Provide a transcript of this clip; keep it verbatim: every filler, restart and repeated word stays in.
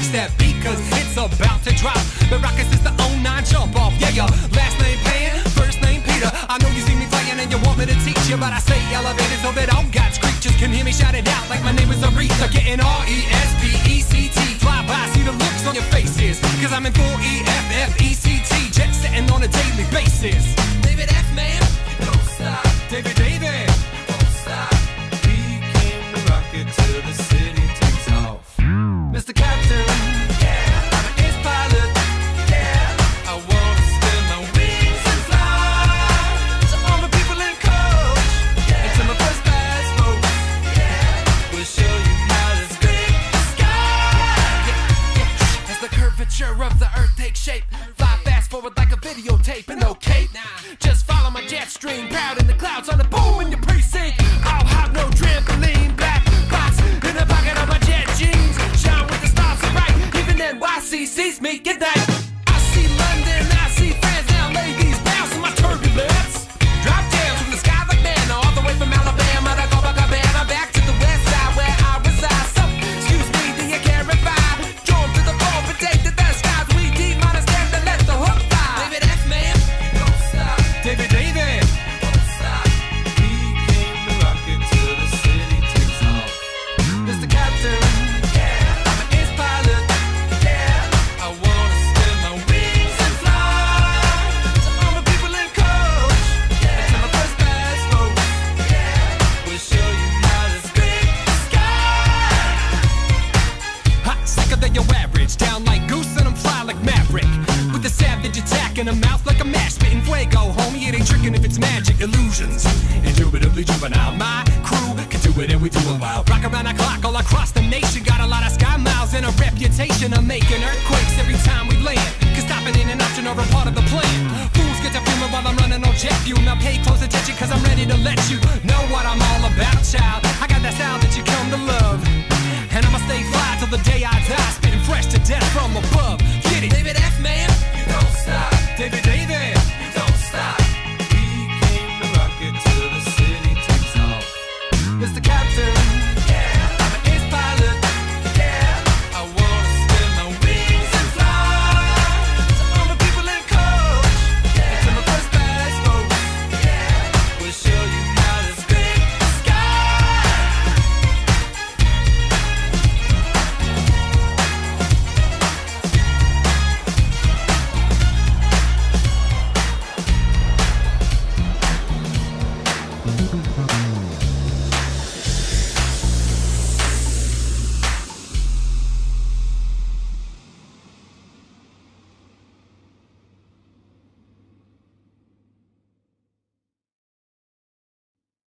catch that beat, cause it's about to drop. The rocket is the oh nine jump off. Yeah, your last name Pan, first name Peter. I know you see me playing and you want me to teach you, but I say elevated so that all God's creatures can hear me shout it out like my name is Aretha. Getting R E S P E C T. Fly by, see the looks on your faces, cause I'm in full E F F E C T. Jet setting on a daily basis. David F, man, you don't stop. David, David, you don't stop. He came to rock it till the city takes off. Mister Captain, yeah, I'm an ace pilot, yeah. I wanna spin my wings and fly. To all the people in coach, yeah. And to my first class folks, yeah. We'll show you how to scrape the sky, yeah, yeah. As the curvature of the earth takes shape, fly fast forward like a videotape. And okay, just follow my jet stream, proud in the clouds on the boom in your precinct. I'll have no trampoline, black box in the pocket of my jet jeans. Shine with the stars so bright, even N Y C sees me. Get that? I see London, I see France, now ladies bounce in my turbulence. Drop down from the sky like man, all the way from Alabama to Copacabana, back to the west side where I reside. So, excuse me, do you care if I drove to the phone, but take to the skies? We D-minus them to let the hook fly. David F, man, you don't stop. David, David, you don't stop. We came to rock it till the city takes off. Mister Captain, yeah, I'm an ace pilot, yeah. I wanna spin my wings and fly. To all the people in coach, yeah. And to my first class folks, yeah. We'll show you how to scrape the sky. Hot, sicker than your average, down like Goose and I'm fly like Maverick. With the savage attack in a mouth like a match, spitting fuego, homie. It ain't tricking if it's magic illusions. Indubitably juvenile, my crew can do it and we do it well. Rock around the clock all across the nation, got a lot of sky miles and a reputation of making earthquakes every time we land. Cause stopping ain't an option or a part of the plan. Fools get to fuming while I'm running on jet fuel. Now pay close attention cause I'm ready to let you know what I'm all about, child. I got that style that you come to love, and I'ma stay fly till the day I die.